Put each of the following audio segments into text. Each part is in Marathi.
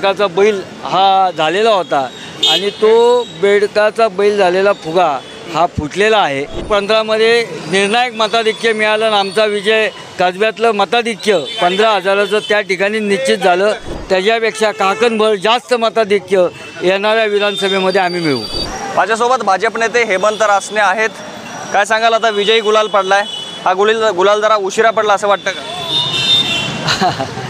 बेडकाचा बैल हा झालेला होता आणि तो बेडकाचा बैल झालेला फुगा हा फुटलेला आहे। 15मध्ये निर्णायक मताधिक्य मिळालं आणि आमचा विजय कसब्यातलं मताधिक्य 15,000चं त्या ठिकाणी निश्चित झालं। त्याच्यापेक्षा काकणभर जास्त मताधिक्य येणाऱ्या विधानसभेमध्ये आम्ही मिळवू। माझ्यासोबत भाजप नेते हेमंत रासने आहेत। काय सांगाल, आता विजयी गुलाल पडलाय, हा गुलाल जरा उशिरा पडला असं वाटतं का?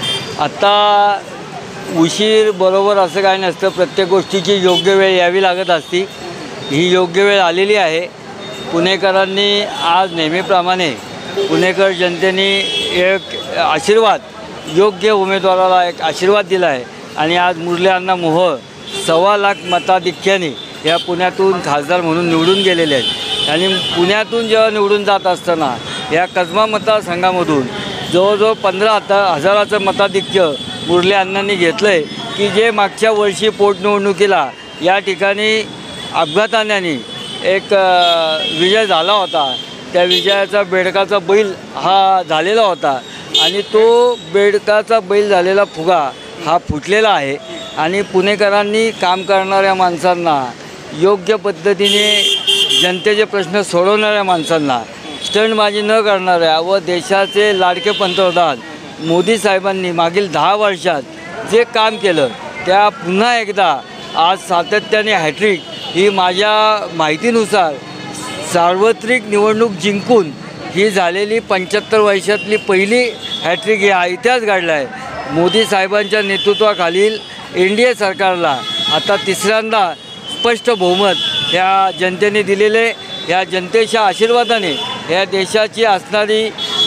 आता उशीर बरोबर असं काय नसतं, प्रत्येक गोष्टीची योग्य वेळ यावी लागत असती। ही योग्य वेळ आलेली आहे। पुणेकरांनी आज नेहमीप्रमाणे पुणेकर जनतेने एक आशीर्वाद, योग्य उमेदवाराला एक आशीर्वाद दिला आहे आणि आज मुरली अण्णा मोहोळ 1.25 लाख मताधिक्याने या पुण्यातून खासदार म्हणून निवडून गेलेले आहेत। आणि पुण्यातून जेव्हा निवडून जात असताना या कसबा मतदारसंघामधून जवळजवळ 15,000चं मताधिक्य मुरली अण्णांनी घेतलं आहे की जे मागच्या वर्षी पोटनिवडणुकीला या ठिकाणी अपघाताने एक विजय झाला होता। त्या विजयाचा बेडकाचा बैल हा झालेला होता आणि तो बेडकाचा बैल झालेला फुगा हा फुटलेला आहे। आणि पुणेकरांनी काम करणाऱ्या माणसांना, योग्य पद्धतीने जनतेचे प्रश्न सोडवणाऱ्या माणसांना, स्टंटबाजी न करणाऱ्या व देशाचे लाडके पंतप्रधान मोदी साहेबांनी मागील 10 वर्षात जे काम केलं त्या पुन्हा एकदा आज सातत्याने हॅट्रिक ही माझ्या माहितीनुसार सार्वत्रिक निवडणूक जिंकून ही झालेली 75 वर्षातली पहिली हॅट्रिक हा इतिहास घडला आहे। मोदी साहेबांच्या नेतृत्वाखालील NDA सरकारला आता तिसऱ्यांदा स्पष्ट बहुमत या जनतेने दिलेले, या जनतेच्या आशीर्वादाने या देशाची असणारी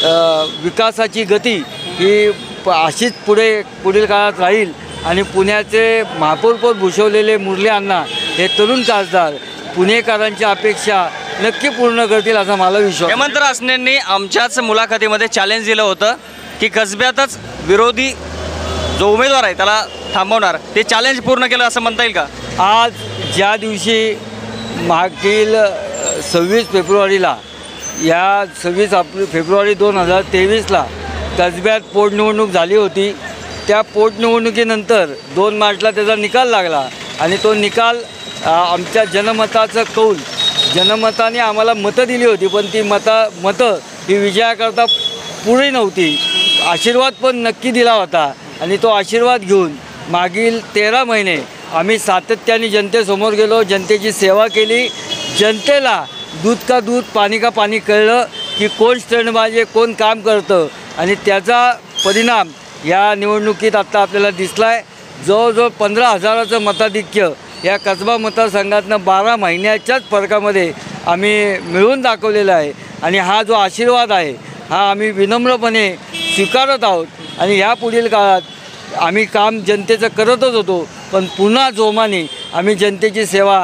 विकासाची गती ही अशीच पुढील काळात राहील आणि पुण्याचे महापौरपद भूषवलेले मुरली अण्णा हे तरुण खासदार पुणेकरांच्या अपेक्षा नक्की पूर्ण करतील असा मला विश्वास। हेमंत रासनेंनी आमच्याच मुलाखतीमध्ये चॅलेंज दिलं होतं की कसब्यातच विरोधी जो उमेदवार आहे त्याला थांबवणार, ते चॅलेंज पूर्ण केलं असं म्हणता येईल का? आज ज्या दिवशी मागील 26 फेब्रुवारीला या 26 फेब्रुवारी 2023ला कसब्यात पोटनिवडणूक झाली होती, त्या पोटनिवडणुकीनंतर 2 मार्चला त्याचा निकाल लागला आणि तो निकाल आमच्या जनमताचं कौल, जनमताने आम्हाला मतं दिली होती पण ती मतं ही विजयाकरता पुरी नव्हती। आशीर्वाद पण नक्की दिला होता आणि तो आशीर्वाद घेऊन मागील 13 महिने आम्ही सातत्याने जनतेसमोर गेलो, जनतेची सेवा केली। जनतेला दूध का दूध पाणी का पाणी कळलं की कोण स्टंटबाजी, कोण काम करतं आणि त्याचा परिणाम या निवडणुकीत आत्ता आपल्याला दिसला आहे। जवळजवळ 15,000चं मताधिक्य या कसबा मतदारसंघातनं 12 महिन्याच्याच फरकामध्ये आम्ही मिळवून दाखवलेला आहे आणि हा जो आशीर्वाद आहे हा आम्ही विनम्रपणे स्वीकारत आहोत आणि ह्या पुढील काळात आम्ही काम जनतेचं करतच होतो पण पुन्हा जोमाने आम्ही जनतेची सेवा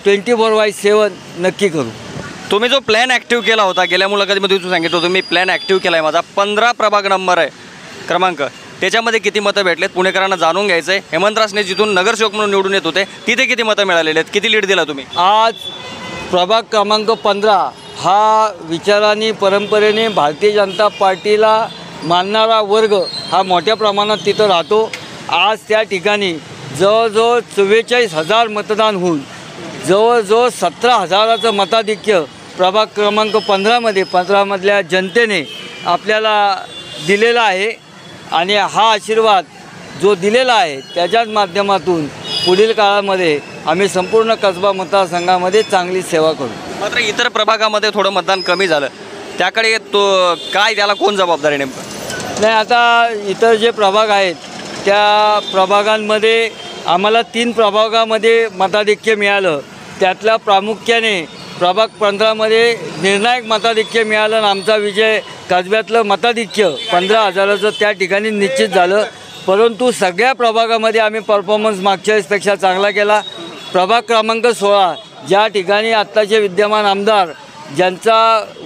24/7 नक्की करू। तुम्ही जो प्लॅन ॲक्टिव्ह केला होता, गेल्या मुलाखतीमध्ये तुम्ही सांगितलं होतं मी प्लॅन ॲक्टिव्ह केला आहे, माझा 15 प्रभाग नंबर आहे क्रमांक, त्याच्यामध्ये किती मतं भेटलेत पुणेकरांना जाणून घ्यायचं आहे। हेमंत रासने जिथून नगरसेवक म्हणून निवडून येत होते तिथे किती मतं मिळालेले आहेत, किती लीड दिला तुम्ही? आज प्रभाग क्रमांक 15 हा विचारांनी परंपरेने भारतीय जनता पार्टीला मानणारा वर्ग हा मोठ्या प्रमाणात तिथं राहतो। आज त्या ठिकाणी जवळजवळ 44,000 मतदान होऊन जवळजवळ 17,000चं मताधिक्य प्रभाग क्रमांक 15मधल्या जनतेने आपल्याला दिलेला आहे आणि हा आशीर्वाद जो दिलेला आहे त्याच्याच माध्यमातून पुढील काळामध्ये आम्ही संपूर्ण कसबा मतदारसंघामध्ये चांगली सेवा करू। मात्र इतर प्रभागामध्ये थोडं मतदान कमी झालं, त्याकडे तो काय, त्याला कोण जबाबदार आहे नेमकं? नाही, आता इतर जे प्रभाग आहेत त्या प्रभागांमध्ये आम्हाला 3 प्रभागामध्ये मताधिक्य मिळालं, त्यातल्या प्रामुख्याने प्रभाग 15मध्ये निर्णायक मताधिक्य मिळालं आणि आमचा विजय कसब्यातलं मताधिक्य 15,000चं त्या ठिकाणी निश्चित झालं। परंतु सगळ्या प्रभागामध्ये आम्ही परफॉर्मन्स मागच्या वेळेसपेक्षा चांगला केला। प्रभाग क्रमांक 16 ज्या ठिकाणी आत्ताचे विद्यमान आमदार ज्यांचा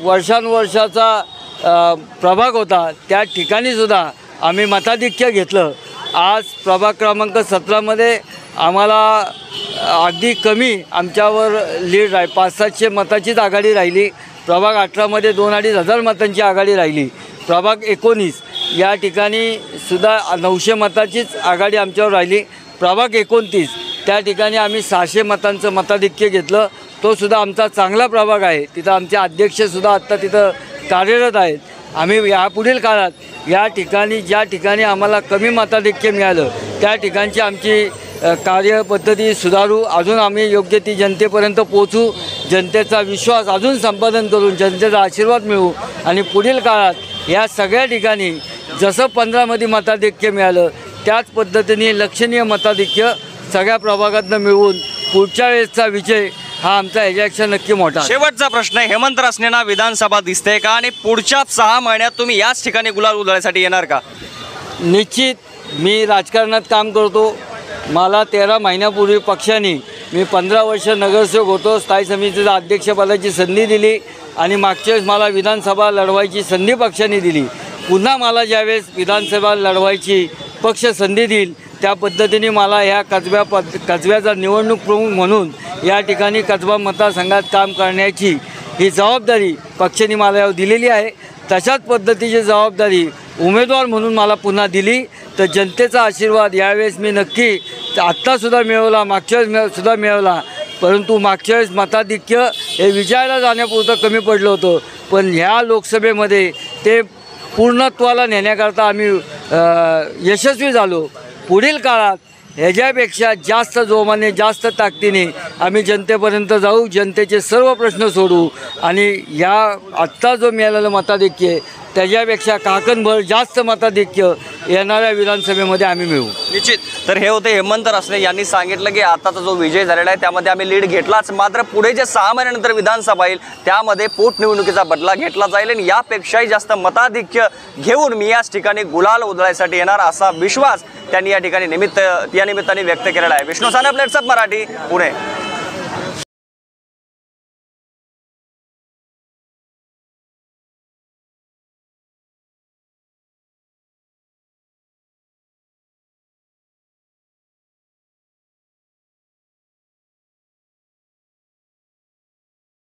वर्षानुवर्षाचा प्रभाग होता त्या ठिकाणीसुद्धा आम्ही मताधिक्य घेतलं। आज प्रभाग क्रमांक 17मध्ये आम्हाला अगदी कमी आमच्यावर लीड आहे, 500-700 मताचीच आघाडी राहिली। प्रभाग 18मध्ये 2-2.5 हजार मतांची आघाडी राहिली। प्रभाग 19 या ठिकाणी सुद्धा 900 मताचीच आघाडी आमच्यावर राहिली। प्रभाग 29 त्या ठिकाणी आम्ही 600 मतांचं मताधिक्य घेतलं. तो सुद्धा आमचा चांगला प्रभाग आहे. तिथं आमचे अध्यक्षसुद्धा आत्ता तिथं कार्यरत आहेत. आम्ही यापुढील काळात या ठिकाणी ज्या ठिकाणी आम्हाला कमी मताधिक्य मिळालं त्या ठिकाणची आमची कार्यपद्धती सुधारू, अजून आम्ही योग्य ती जनतेपर्यंत पोहोचू, जनतेचा विश्वास अजून संपादन करून जनतेचा आशीर्वाद मिळवू आणि पुढील काळात या सगळ्या ठिकाणी जसं 15मध्ये मताधिक्य मिळालं त्याच पद्धतीने लक्षणीय मताधिक्य सगळ्या प्रभागातनं मिळवून पुढच्या वेळेसचा विजय हा आमचा ह्याच्यापेक्षा नक्की मोठा. शेवटचा प्रश्न आहे, हेमंत रासनेंना विधानसभा दिसते का आणि पुढच्या 6 महिन्यात तुम्ही याच ठिकाणी गुलाल उधळण्यासाठी येणार का? निश्चित मी राजकारणात काम करतो. मला 13 महिन्यापूर्वी पक्षाने मी 15 वर्ष नगरसेवक होतो, स्थायी समितीचा अध्यक्षपदाची संधी दिली आणि मागच्या वेळेस मला विधानसभा लढवायची संधी पक्षाने दिली. पुन्हा मला ज्यावेळेस विधानसभा लढवायची पक्ष संधी देईल त्या पद्धतीने मला ह्या कसब्याचा निवडणूक प्रमुख म्हणून या ठिकाणी कसबा मतदारसंघात काम करण्याची ही जबाबदारी पक्षाने मला यावर दिलेली आहे. तशाच पद्धतीची जबाबदारी उमेदवार म्हणून मला पुन्हा दिली तर जनतेचा आशीर्वाद यावेळेस मी नक्की आत्तासुद्धा मिळवला, मागच्या वेळेस सुद्धा मिळवला. परंतु मागच्या वेळेस मताधिक्य हे विजयाला जाण्यापुरतं कमी पडलं होतं, पण ह्या लोकसभेमध्ये ते पूर्णत्वाला नेण्याकरता आम्ही यशस्वी झालो. पुढील काळात ह्याच्यापेक्षा जास्त जोमाने जास्त ताकदीने आम्ही जनतेपर्यंत जाऊ, जनतेचे सर्व प्रश्न सोडवू आणि या आत्ता जो मिळालेलं मताधिक्य आहे त्याच्यापेक्षा काकणभर जास्त मताधिक्य येणाऱ्या विधानसभेमध्ये आम्ही मिळवू. निश्चित. तर हे होते हेमंत रासने यांनी सांगितलं की आताचा जो विजय झालेला आहे त्यामध्ये आम्ही लीड घेतलाच, मात्र पुढे जे 6 महिन्यानंतर विधानसभा येईल त्यामध्ये पोटनिवडणुकीचा बदला घेतला जाईल आणि यापेक्षाही जास्त मताधिक्य घेऊन मी याच ठिकाणी गुलाल उधळायसाठी येणार असा विश्वास त्यांनी या ठिकाणी या निमित्ताने व्यक्त केलेला आहे. Vishnu Sane, plates up Marathi, Pune.